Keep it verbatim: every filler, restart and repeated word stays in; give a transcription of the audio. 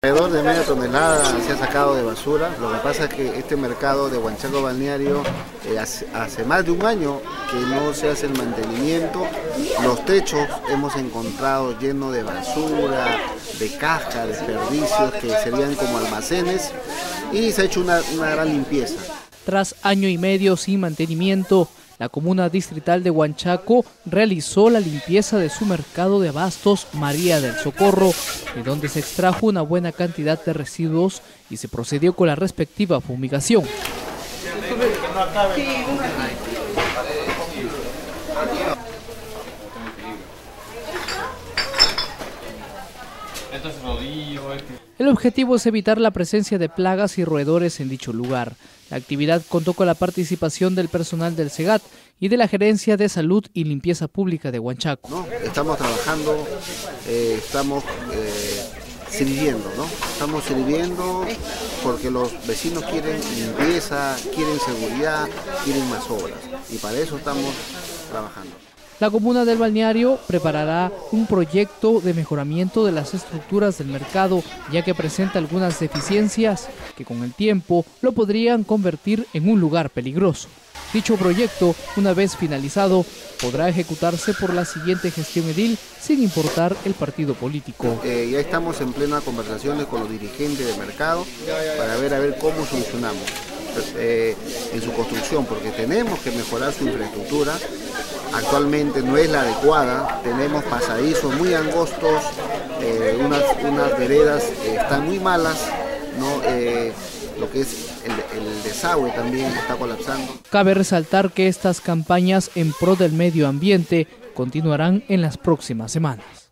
Alrededor de media tonelada se ha sacado de basura. Lo que pasa es que este mercado de Huanchaco Balneario eh, hace, hace más de un año que no se hace el mantenimiento. Los techos hemos encontrado llenos de basura, de cajas, desperdicios que serían como almacenes, y se ha hecho una, una gran limpieza. Tras año y medio sin mantenimiento, la comuna distrital de Huanchaco realizó la limpieza de su mercado de abastos María del Socorro, de donde se extrajo una buena cantidad de residuos y se procedió con la respectiva fumigación. El objetivo es evitar la presencia de plagas y roedores en dicho lugar. La actividad contó con la participación del personal del SEGAT y de la Gerencia de Salud y Limpieza Pública de Huanchaco. ¿No? Estamos trabajando, eh, estamos eh, sirviendo, ¿no? Estamos sirviendo porque los vecinos quieren limpieza, quieren seguridad, quieren más obras, y para eso estamos trabajando. La comuna del balneario preparará un proyecto de mejoramiento de las estructuras del mercado, ya que presenta algunas deficiencias que con el tiempo lo podrían convertir en un lugar peligroso. Dicho proyecto, una vez finalizado, podrá ejecutarse por la siguiente gestión edil sin importar el partido político. Eh, ya estamos en plena conversaciones con los dirigentes del mercado para ver a ver cómo solucionamos eh, en su construcción, porque tenemos que mejorar su infraestructura. Actualmente no es la adecuada, tenemos pasadizos muy angostos, eh, unas, unas veredas eh, están muy malas, ¿no? Eh, lo que es el, el desagüe también está colapsando. Cabe resaltar que estas campañas en pro del medio ambiente continuarán en las próximas semanas.